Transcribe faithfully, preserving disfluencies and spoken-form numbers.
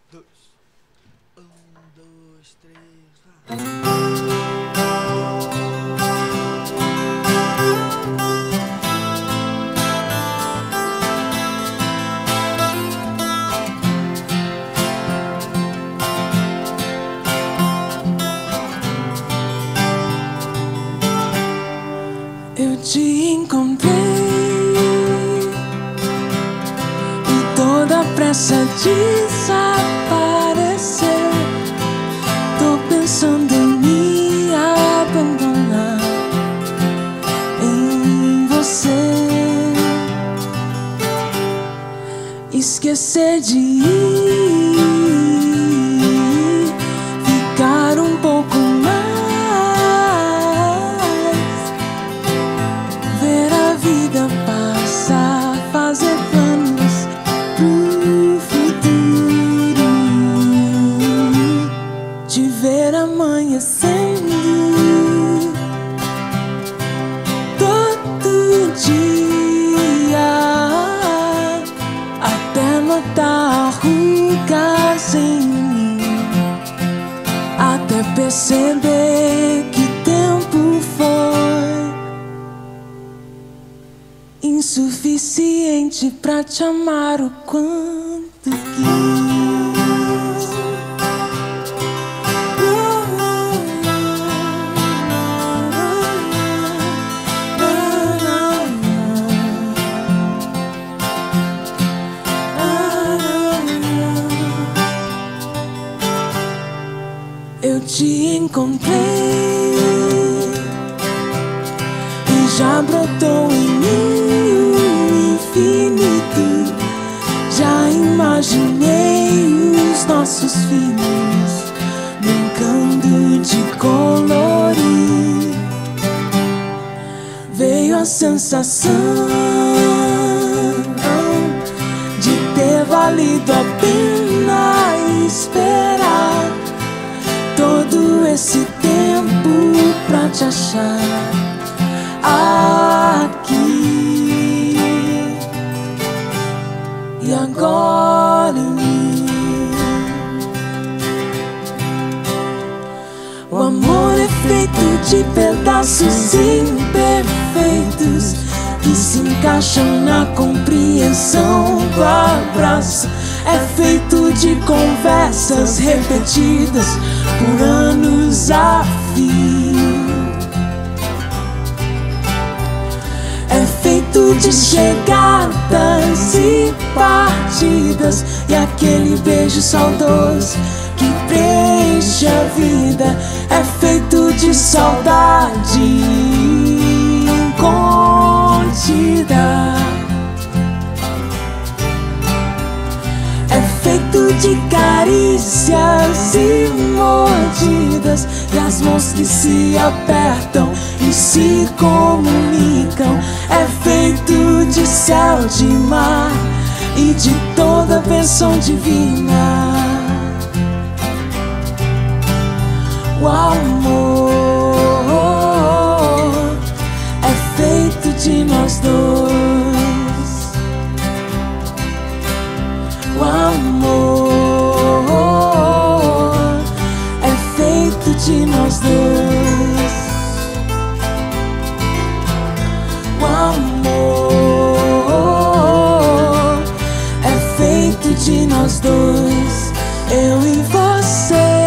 dois. Um, dois, três, vai. Eu te encontrei e toda pressa desapareceu. Tô pensando em me abandonar em você, esquecer de ir, ficar um pouco mais, ver a vida passar, fazer planos pro futuro, te ver amanhecendo todo dia, até notar rugas em mim, até perceber que tempo foi insuficiente pra te amar o quanto quis. Eu te encontrei e já brotou em mim o infinito. Já imaginei os nossos filhos brincando de colorir. Veio a sensação de ter valido a pena esperar todo esse tempo pra te achar aqui e agora em mim. O amor é feito de pedaços imperfeitos que se encaixam na compreensão do abraço. É feito de conversas repetidas por anos a fio. É feito de chegadas e partidas e aquele beijo saudoso que preenche a vida. É feito de saudade incontida. É feito de carícias e mordidas e as mãos que se apertam e se comunicam. É feito de céu, de mar e de toda bênção divina. O amor é feito de nós dois. O amor é feito de nós dois. O amor é feito de nós dois, eu e você.